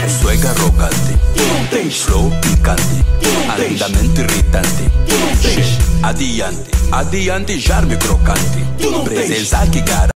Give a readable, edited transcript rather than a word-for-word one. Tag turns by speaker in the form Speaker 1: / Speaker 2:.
Speaker 1: Swag arrogante, flow picante, andamento irritante. Adiante, adiante, charme crocante. Presença que garante.